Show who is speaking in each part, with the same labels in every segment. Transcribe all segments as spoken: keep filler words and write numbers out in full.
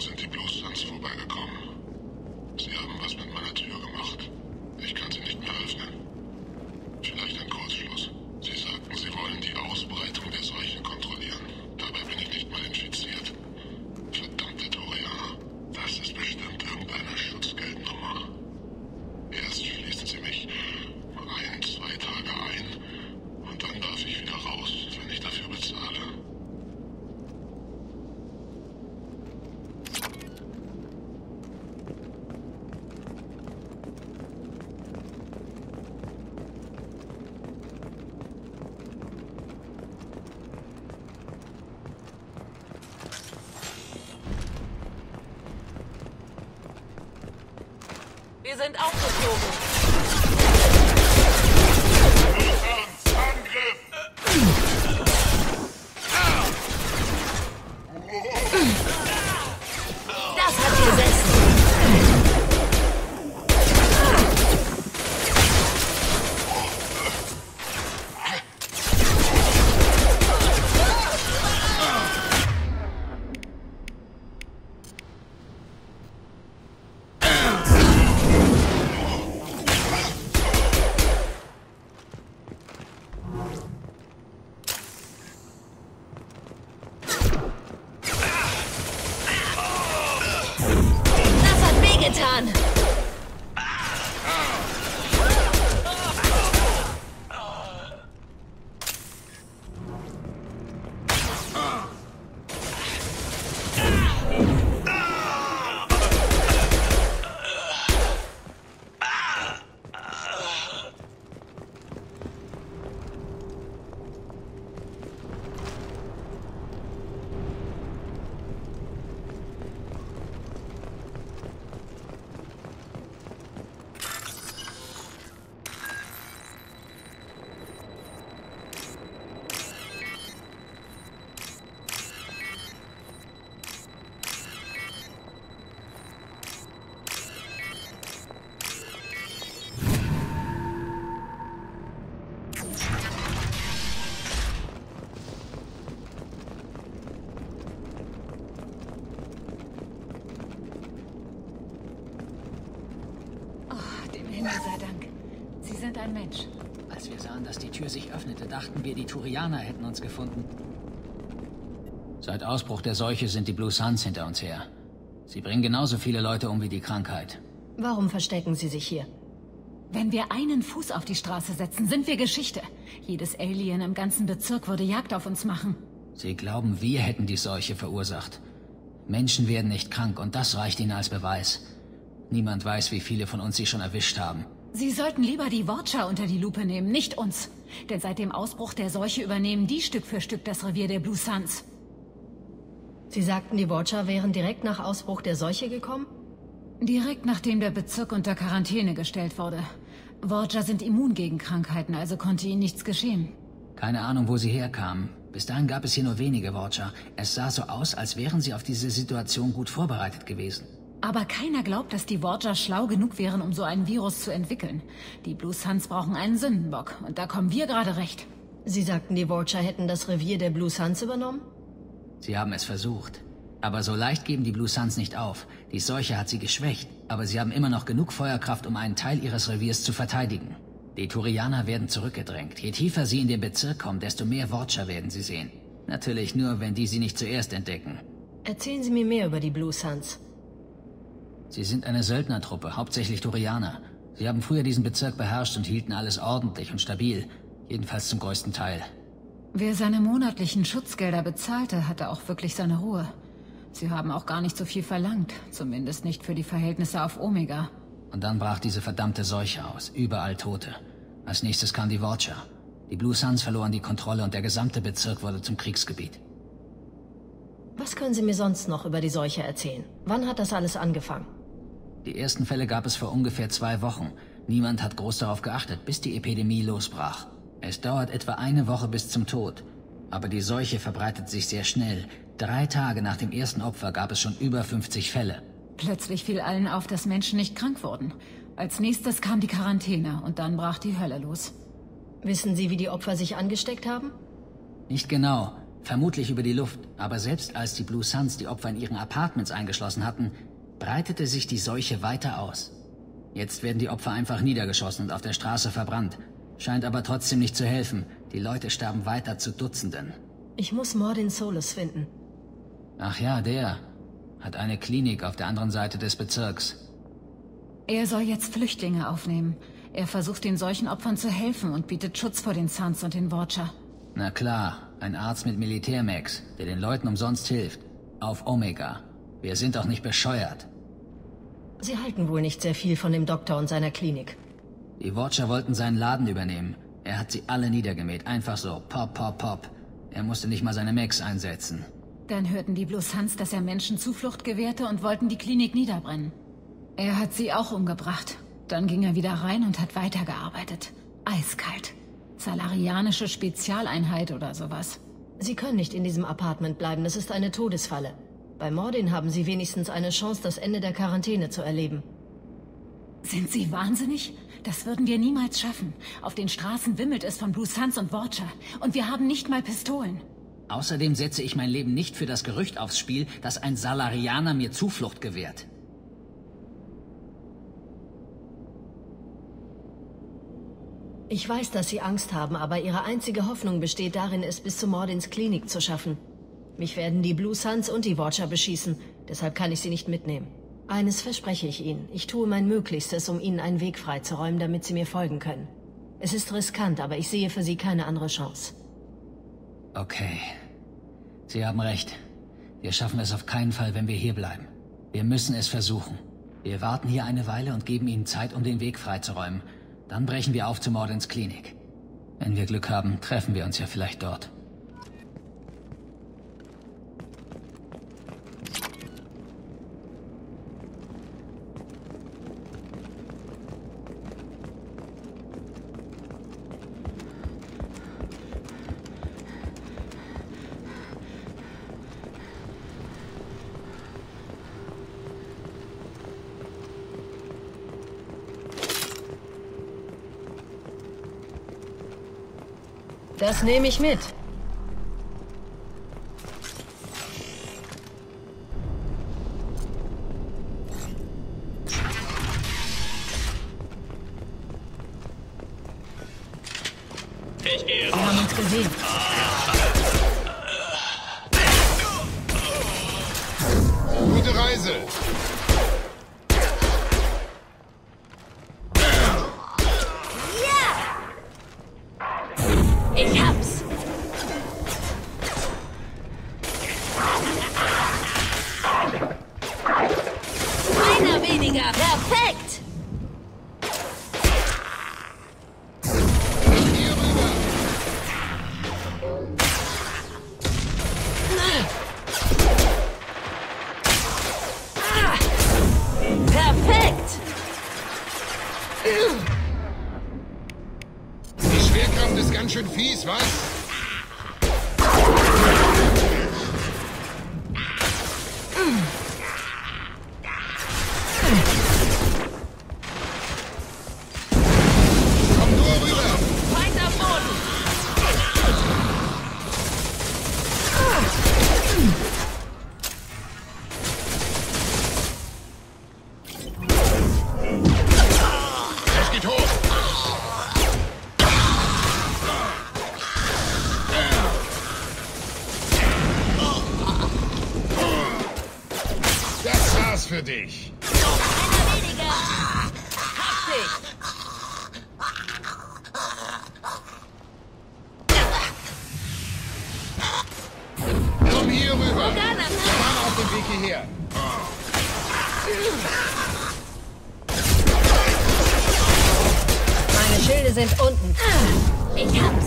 Speaker 1: sind die Blue Suns vorbeigekommen. Sie haben was mit meiner Tür gemacht. Ich kann sie nicht mehr öffnen. Vielleicht ein Kurzschluss. Sie sagten, sie wollen die Ausbreitung der Seuche kontrollieren. Dabei bin ich nicht mal infiziert. Verdammte Torianer. Das ist bestimmt irgendeine Schutzgeldnummer. Erst schließen sie mich ein, zwei Tage ein und dann darf ich wieder raus, wenn ich dafür bezahle.
Speaker 2: Wir sind aufgeflogen.
Speaker 1: Angriff!
Speaker 2: Das hat gesessen. Getan.
Speaker 3: Himmel sei Dank. Sie sind ein Mensch.
Speaker 4: Als wir sahen, dass die Tür sich öffnete, dachten wir, die Turianer hätten uns gefunden. Seit Ausbruch der Seuche sind die Blue Suns hinter uns her. Sie bringen genauso viele Leute um wie die Krankheit.
Speaker 5: Warum verstecken Sie sich hier?
Speaker 3: Wenn wir einen Fuß auf die Straße setzen, sind wir Geschichte. Jedes Alien im ganzen Bezirk würde Jagd auf uns machen.
Speaker 4: Sie glauben, wir hätten die Seuche verursacht. Menschen werden nicht krank und das reicht ihnen als Beweis. Niemand weiß, wie viele von uns sie schon erwischt haben.
Speaker 3: Sie sollten lieber die Watcher unter die Lupe nehmen, nicht uns. Denn seit dem Ausbruch der Seuche übernehmen die Stück für Stück das Revier der Blue Suns.
Speaker 5: Sie sagten, die Watcher wären direkt nach Ausbruch der Seuche gekommen?
Speaker 3: Direkt nachdem der Bezirk unter Quarantäne gestellt wurde. Watcher sind immun gegen Krankheiten, also konnte ihnen nichts geschehen.
Speaker 4: Keine Ahnung, wo sie herkamen. Bis dahin gab es hier nur wenige Watcher. Es sah so aus, als wären sie auf diese Situation gut vorbereitet gewesen.
Speaker 3: Aber keiner glaubt, dass die Watcher schlau genug wären, um so ein Virus zu entwickeln. Die Blue Suns brauchen einen Sündenbock. Und da kommen wir gerade recht.
Speaker 5: Sie sagten, die Watcher hätten das Revier der Blue Suns übernommen?
Speaker 4: Sie haben es versucht. Aber so leicht geben die Blue Suns nicht auf. Die Seuche hat sie geschwächt. Aber sie haben immer noch genug Feuerkraft, um einen Teil ihres Reviers zu verteidigen. Die Turianer werden zurückgedrängt. Je tiefer sie in den Bezirk kommen, desto mehr Watcher werden sie sehen. Natürlich nur, wenn die sie nicht zuerst entdecken.
Speaker 5: Erzählen Sie mir mehr über die Blue Suns.
Speaker 4: Sie sind eine Söldnertruppe, hauptsächlich Turianer. Sie haben früher diesen Bezirk beherrscht und hielten alles ordentlich und stabil. Jedenfalls zum größten Teil.
Speaker 3: Wer seine monatlichen Schutzgelder bezahlte, hatte auch wirklich seine Ruhe. Sie haben auch gar nicht so viel verlangt. Zumindest nicht für die Verhältnisse auf Omega.
Speaker 4: Und dann brach diese verdammte Seuche aus. Überall Tote. Als nächstes kamen die Watcher. Die Blue Suns verloren die Kontrolle und der gesamte Bezirk wurde zum Kriegsgebiet.
Speaker 5: Was können Sie mir sonst noch über die Seuche erzählen? Wann hat das alles angefangen?
Speaker 4: Die ersten Fälle gab es vor ungefähr zwei Wochen. Niemand hat groß darauf geachtet, bis die Epidemie losbrach. Es dauert etwa eine Woche bis zum Tod. Aber die Seuche verbreitet sich sehr schnell. Drei Tage nach dem ersten Opfer gab es schon über fünfzig Fälle.
Speaker 3: Plötzlich fiel allen auf, dass Menschen nicht krank wurden. Als nächstes kam die Quarantäne und dann brach die Hölle los.
Speaker 5: Wissen Sie, wie die Opfer sich angesteckt haben?
Speaker 4: Nicht genau. Vermutlich über die Luft, aber selbst als die Blue Suns die Opfer in ihren Apartments eingeschlossen hatten, breitete sich die Seuche weiter aus. Jetzt werden die Opfer einfach niedergeschossen und auf der Straße verbrannt. Scheint aber trotzdem nicht zu helfen. Die Leute sterben weiter zu Dutzenden.
Speaker 5: Ich muss Mordin Solus finden.
Speaker 4: Ach ja, der hat eine Klinik auf der anderen Seite des Bezirks.
Speaker 3: Er soll jetzt Flüchtlinge aufnehmen. Er versucht den solchen Opfern zu helfen und bietet Schutz vor den Suns und den Watcher.
Speaker 4: Na klar, ein Arzt mit Militärmax, der den Leuten umsonst hilft. Auf Omega. Wir sind doch nicht bescheuert.
Speaker 5: Sie halten wohl nicht sehr viel von dem Doktor und seiner Klinik.
Speaker 4: Die Watcher wollten seinen Laden übernehmen. Er hat sie alle niedergemäht, einfach so. Pop, pop, pop. Er musste nicht mal seine Max einsetzen.
Speaker 3: Dann hörten die Blue Suns, dass er Menschen Zuflucht gewährte und wollten die Klinik niederbrennen. Er hat sie auch umgebracht. Dann ging er wieder rein und hat weitergearbeitet. Eiskalt. Salarianische Spezialeinheit oder sowas.
Speaker 5: Sie können nicht in diesem Apartment bleiben, das ist eine Todesfalle. Bei Mordin haben Sie wenigstens eine Chance, das Ende der Quarantäne zu erleben.
Speaker 3: Sind Sie wahnsinnig? Das würden wir niemals schaffen. Auf den Straßen wimmelt es von Blue Suns und Watcher. Und wir haben nicht mal Pistolen.
Speaker 4: Außerdem setze ich mein Leben nicht für das Gerücht aufs Spiel, dass ein Salarianer mir Zuflucht gewährt.
Speaker 5: Ich weiß, dass Sie Angst haben, aber Ihre einzige Hoffnung besteht darin, es bis zu Mordins Klinik zu schaffen. Mich werden die Blue Suns und die Watcher beschießen, deshalb kann ich Sie nicht mitnehmen. Eines verspreche ich Ihnen. Ich tue mein Möglichstes, um Ihnen einen Weg freizuräumen, damit Sie mir folgen können. Es ist riskant, aber ich sehe für Sie keine andere Chance.
Speaker 4: Okay. Sie haben recht. Wir schaffen es auf keinen Fall, wenn wir hier bleiben. Wir müssen es versuchen. Wir warten hier eine Weile und geben Ihnen Zeit, um den Weg freizuräumen. Dann brechen wir auf zu Mordins Klinik. Wenn wir Glück haben, treffen wir uns ja vielleicht dort.
Speaker 5: Das nehme ich mit.
Speaker 6: Ich gehe.
Speaker 5: Wir haben uns gesehen.
Speaker 1: Gute Reise!
Speaker 2: Ich hab's. Einer weniger. Perfekt.
Speaker 1: Hier rüber!
Speaker 2: Perfekt.
Speaker 1: Die Schwerkraft ist ganz schön fies, was? Komm nur rüber!
Speaker 2: Feind am Boden.
Speaker 1: Es geht hoch! Das war's für dich.
Speaker 2: Einer weniger. Hab dich.
Speaker 1: Komm hier rüber!
Speaker 2: Organa.
Speaker 1: Wir waren auf dem Weg hierher.
Speaker 5: Meine Schilde sind unten.
Speaker 2: Ich hab's.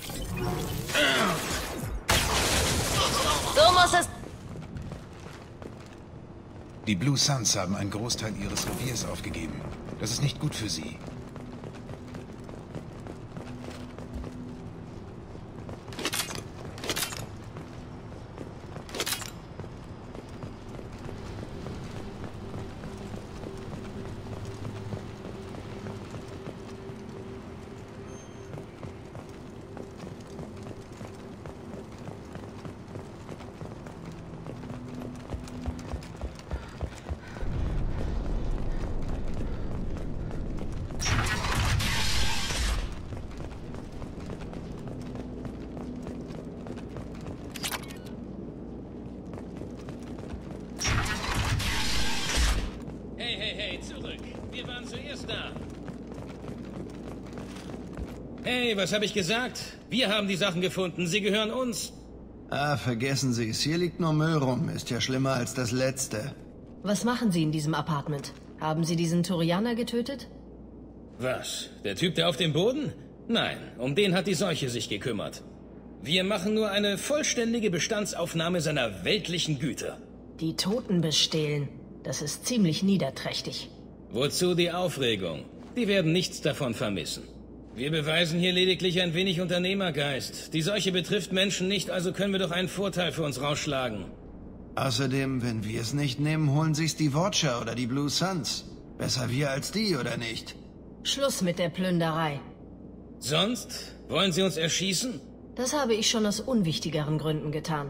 Speaker 2: So muss es...
Speaker 7: Die Blue Suns haben einen Großteil ihres Reviers aufgegeben. Das ist nicht gut für sie.
Speaker 6: Hey, was habe ich gesagt? Wir haben die Sachen gefunden, sie gehören uns.
Speaker 8: Ah, vergessen Sie es. Hier liegt nur Müll rum. Ist ja schlimmer als das letzte.
Speaker 5: Was machen Sie in diesem Apartment? Haben Sie diesen Turianer getötet?
Speaker 6: Was? Der Typ, der auf dem Boden? Nein, um den hat die Seuche sich gekümmert. Wir machen nur eine vollständige Bestandsaufnahme seiner weltlichen Güter.
Speaker 5: Die Toten bestehlen. Das ist ziemlich niederträchtig.
Speaker 6: Wozu die Aufregung? Die werden nichts davon vermissen. Wir beweisen hier lediglich ein wenig Unternehmergeist. Die Seuche betrifft Menschen nicht, also können wir doch einen Vorteil für uns rausschlagen.
Speaker 8: Außerdem, wenn wir es nicht nehmen, holen sich's die Watcher oder die Blue Suns. Besser wir als die, oder nicht?
Speaker 5: Schluss mit der Plünderei.
Speaker 6: Sonst? Wollen Sie uns erschießen?
Speaker 5: Das habe ich schon aus unwichtigeren Gründen getan.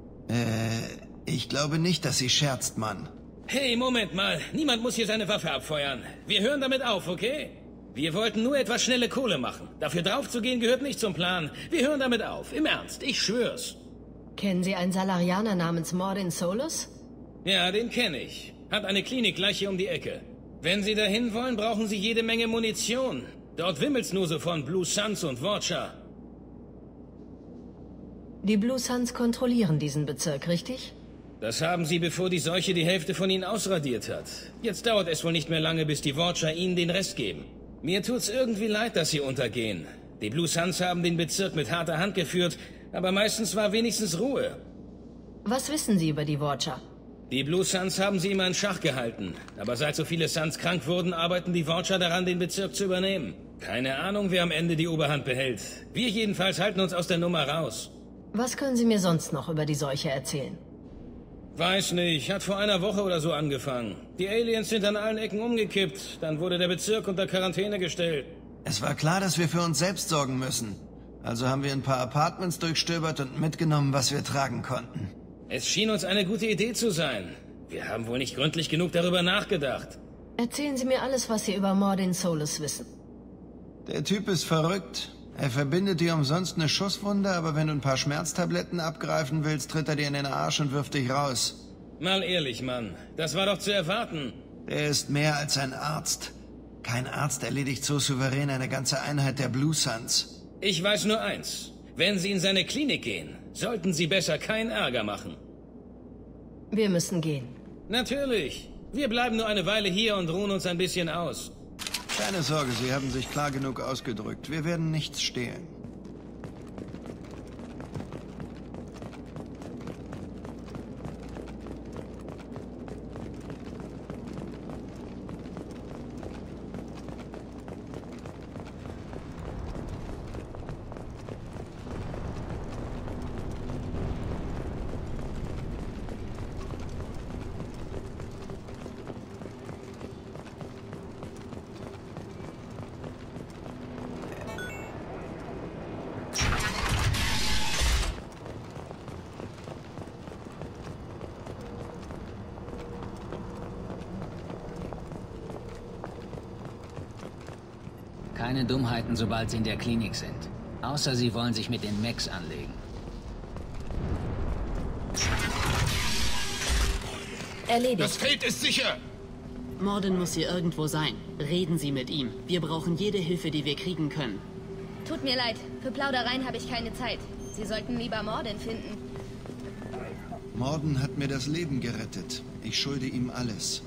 Speaker 8: Äh, ich glaube nicht, dass sie scherzt, Mann.
Speaker 6: Hey, Moment mal. Niemand muss hier seine Waffe abfeuern. Wir hören damit auf, okay? Wir wollten nur etwas schnelle Kohle machen. Dafür draufzugehen gehört nicht zum Plan. Wir hören damit auf. Im Ernst, ich schwör's.
Speaker 5: Kennen Sie einen Salarianer namens Mordin Solus?
Speaker 6: Ja, den kenne ich. Hat eine Klinik gleich hier um die Ecke. Wenn Sie dahin wollen, brauchen Sie jede Menge Munition. Dort wimmelt's nur so von Blue Suns und Watcher.
Speaker 5: Die Blue Suns kontrollieren diesen Bezirk, richtig?
Speaker 6: Das haben sie, bevor die Seuche die Hälfte von ihnen ausradiert hat. Jetzt dauert es wohl nicht mehr lange, bis die Watcher ihnen den Rest geben. Mir tut's irgendwie leid, dass sie untergehen. Die Blue Suns haben den Bezirk mit harter Hand geführt, aber meistens war wenigstens Ruhe.
Speaker 5: Was wissen Sie über die Watcher?
Speaker 6: Die Blue Suns haben sie immer in Schach gehalten. Aber seit so viele Suns krank wurden, arbeiten die Watcher daran, den Bezirk zu übernehmen. Keine Ahnung, wer am Ende die Oberhand behält. Wir jedenfalls halten uns aus der Nummer raus.
Speaker 5: Was können Sie mir sonst noch über die Seuche erzählen?
Speaker 6: Weiß nicht, hat vor einer Woche oder so angefangen. Die Aliens sind an allen Ecken umgekippt. Dann wurde der Bezirk unter Quarantäne gestellt.
Speaker 8: Es war klar, dass wir für uns selbst sorgen müssen. Also haben wir ein paar Apartments durchstöbert und mitgenommen, was wir tragen konnten.
Speaker 6: Es schien uns eine gute Idee zu sein. Wir haben wohl nicht gründlich genug darüber nachgedacht.
Speaker 5: Erzählen Sie mir alles, was Sie über Mordin Solus wissen.
Speaker 8: Der Typ ist verrückt. Er verbindet dir umsonst eine Schusswunde, aber wenn du ein paar Schmerztabletten abgreifen willst, tritt er dir in den Arsch und wirft dich raus.
Speaker 6: Mal ehrlich, Mann. Das war doch zu erwarten.
Speaker 8: Er ist mehr als ein Arzt. Kein Arzt erledigt so souverän eine ganze Einheit der Blue Suns.
Speaker 6: Ich weiß nur eins. Wenn Sie in seine Klinik gehen, sollten Sie besser keinen Ärger machen.
Speaker 5: Wir müssen gehen.
Speaker 6: Natürlich. Wir bleiben nur eine Weile hier und ruhen uns ein bisschen aus.
Speaker 8: Keine Sorge, Sie haben sich klar genug ausgedrückt. Wir werden nichts stehlen.
Speaker 4: Keine Dummheiten, sobald sie in der Klinik sind. Außer sie wollen sich mit den Mechs anlegen.
Speaker 2: Erledigt.
Speaker 7: Das Feld ist sicher!
Speaker 9: Mordin muss hier irgendwo sein. Reden Sie mit ihm. Wir brauchen jede Hilfe, die wir kriegen können.
Speaker 10: Tut mir leid. Für Plaudereien habe ich keine Zeit. Sie sollten lieber Mordin finden.
Speaker 8: Mordin hat mir das Leben gerettet. Ich schulde ihm alles.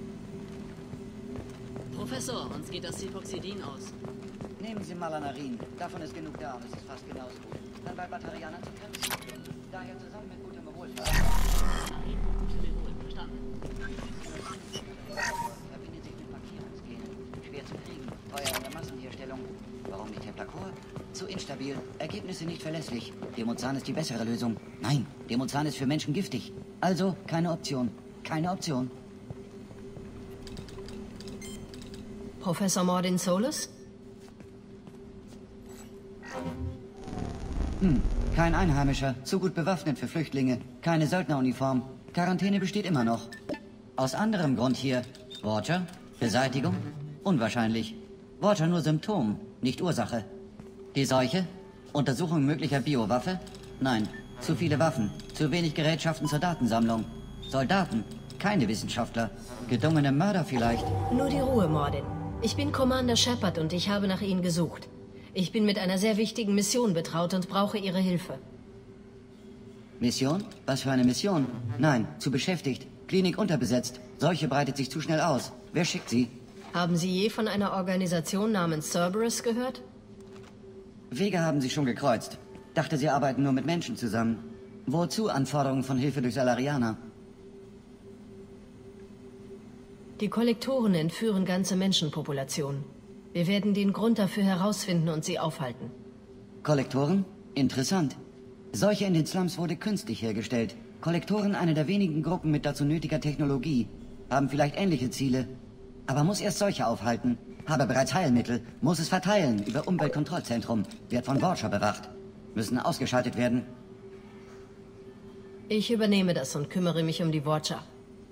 Speaker 9: Professor, uns geht das Cipoxidin aus.
Speaker 11: Nehmen Sie Malanarin. Davon ist genug da und es ist fast genauso gut. Dann bei Batarianern zu kämpfen. Daher zusammen mit gutem Wohlfahren.
Speaker 9: Verstanden.
Speaker 11: Ergebnisse nicht verlässlich. Demozan ist die bessere Lösung. Nein, Demozan ist für Menschen giftig. Also keine Option. Keine Option.
Speaker 5: Professor Mordin Solus?
Speaker 11: Hm, kein Einheimischer. Zu gut bewaffnet für Flüchtlinge. Keine Söldneruniform. Quarantäne besteht immer noch. Aus anderem Grund hier. Watcher? Beseitigung? Unwahrscheinlich. Watcher nur Symptom, nicht Ursache. Die Seuche? Untersuchung möglicher Biowaffe? Nein. Zu viele Waffen. Zu wenig Gerätschaften zur Datensammlung. Soldaten? Keine Wissenschaftler. Gedungene Mörder vielleicht.
Speaker 5: Nur die Ruhe, Mordin. Ich bin Commander Shepard und ich habe nach Ihnen gesucht. Ich bin mit einer sehr wichtigen Mission betraut und brauche Ihre Hilfe.
Speaker 11: Mission? Was für eine Mission? Nein, zu beschäftigt. Klinik unterbesetzt. Seuche breitet sich zu schnell aus. Wer schickt Sie?
Speaker 5: Haben Sie je von einer Organisation namens Cerberus gehört?
Speaker 11: Wege haben Sie schon gekreuzt. Dachte, Sie arbeiten nur mit Menschen zusammen. Wozu Anforderungen von Hilfe durch Salarianer?
Speaker 5: Die Kollektoren entführen ganze Menschenpopulationen. Wir werden den Grund dafür herausfinden und sie aufhalten.
Speaker 11: Kollektoren? Interessant. Seuche in den Slums wurde künstlich hergestellt. Kollektoren, eine der wenigen Gruppen mit dazu nötiger Technologie, haben vielleicht ähnliche Ziele. Aber muss erst Seuche aufhalten. Habe bereits Heilmittel. Muss es verteilen über Umweltkontrollzentrum. Wird von Watcher bewacht. Müssen ausgeschaltet werden.
Speaker 5: Ich übernehme das und kümmere mich um die Watcher.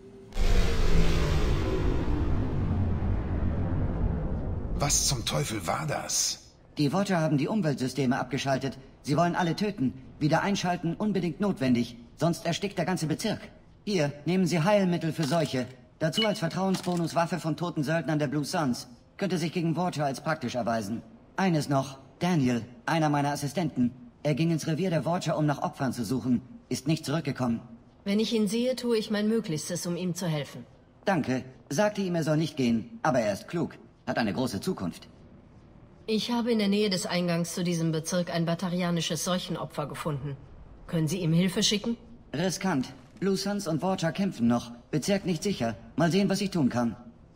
Speaker 7: Was zum Teufel war das?
Speaker 11: Die Watcher haben die Umweltsysteme abgeschaltet. Sie wollen alle töten. Wieder einschalten, unbedingt notwendig. Sonst erstickt der ganze Bezirk. Hier, nehmen Sie Heilmittel für Seuche. Dazu als Vertrauensbonus Waffe von toten Söldnern der Blue Suns. Könnte sich gegen Watcher als praktisch erweisen. Eines noch. Daniel, einer meiner Assistenten. Er ging ins Revier der Watcher, um nach Opfern zu suchen. Ist nicht zurückgekommen.
Speaker 5: Wenn ich ihn sehe, tue ich mein Möglichstes, um ihm zu helfen.
Speaker 11: Danke. Sagte ihm, er soll nicht gehen. Aber er ist klug. Hat eine große Zukunft.
Speaker 5: Ich habe in der Nähe des Eingangs zu diesem Bezirk ein batarianisches Seuchenopfer gefunden. Können Sie ihm Hilfe schicken?
Speaker 11: Riskant. Blue Suns und Watcher kämpfen noch. Bezirk nicht sicher. Mal sehen, was ich tun kann.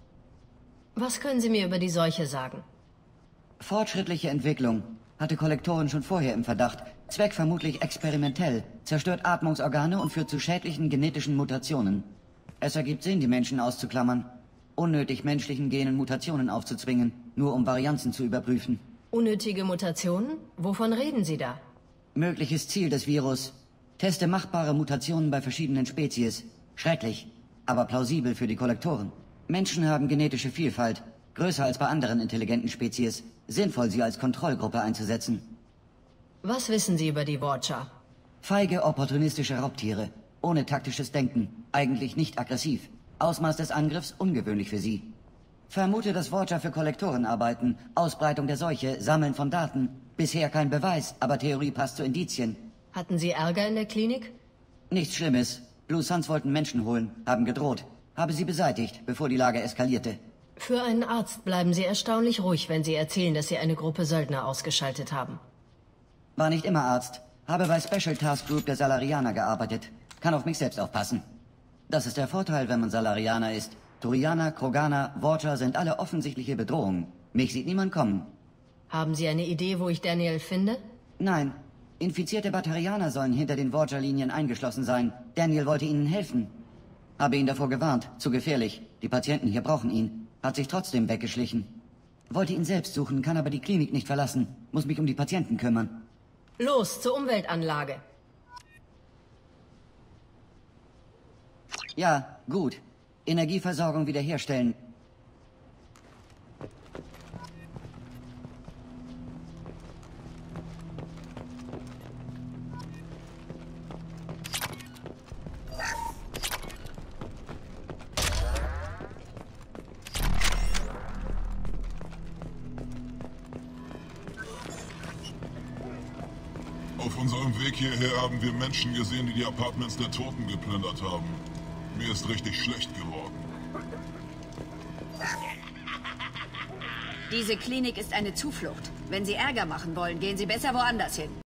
Speaker 5: Was können Sie mir über die Seuche sagen?
Speaker 11: Fortschrittliche Entwicklung. Hatte Kollektoren schon vorher im Verdacht. Zweck vermutlich experimentell. Zerstört Atmungsorgane und führt zu schädlichen genetischen Mutationen. Es ergibt Sinn, die Menschen auszuklammern. Unnötig menschlichen Genen Mutationen aufzuzwingen, nur um Varianzen zu überprüfen.
Speaker 5: Unnötige Mutationen? Wovon reden Sie da?
Speaker 11: Mögliches Ziel des Virus. Teste machbare Mutationen bei verschiedenen Spezies. Schrecklich, aber plausibel für die Kollektoren. Menschen haben genetische Vielfalt, größer als bei anderen intelligenten Spezies. Sinnvoll, sie als Kontrollgruppe einzusetzen.
Speaker 5: Was wissen Sie über die Watcher?
Speaker 11: Feige, opportunistische Raubtiere. Ohne taktisches Denken. Eigentlich nicht aggressiv. Ausmaß des Angriffs ungewöhnlich für sie. Vermute, dass Watcher für Kollektoren arbeiten. Ausbreitung der Seuche, Sammeln von Daten. Bisher kein Beweis, aber Theorie passt zu Indizien.
Speaker 5: Hatten Sie Ärger in der Klinik?
Speaker 11: Nichts Schlimmes. Blue Suns wollten Menschen holen, haben gedroht. Habe sie beseitigt, bevor die Lage eskalierte.
Speaker 5: Für einen Arzt bleiben Sie erstaunlich ruhig, wenn Sie erzählen, dass Sie eine Gruppe Söldner ausgeschaltet haben.
Speaker 11: War nicht immer Arzt. Habe bei Special Task Group der Salarianer gearbeitet. Kann auf mich selbst aufpassen. Das ist der Vorteil, wenn man Salarianer ist. Turianer, Kroganer, Watcher sind alle offensichtliche Bedrohungen. Mich sieht niemand kommen.
Speaker 5: Haben Sie eine Idee, wo ich Daniel finde?
Speaker 11: Nein. Infizierte Batarianer sollen hinter den Watcher-Linien eingeschlossen sein. Daniel wollte ihnen helfen. Habe ihn davor gewarnt. Zu gefährlich. Die Patienten hier brauchen ihn. Hat sich trotzdem weggeschlichen. Wollte ihn selbst suchen, kann aber die Klinik nicht verlassen. Muss mich um die Patienten kümmern.
Speaker 5: Los, zur Umweltanlage.
Speaker 11: Ja, gut. Energieversorgung wiederherstellen.
Speaker 1: Auf unserem Weg hierher haben wir Menschen gesehen, die die Apartments der Toten geplündert haben. Mir ist richtig schlecht geworden.
Speaker 12: Diese Klinik ist eine Zuflucht. Wenn Sie Ärger machen wollen, gehen Sie besser woanders hin.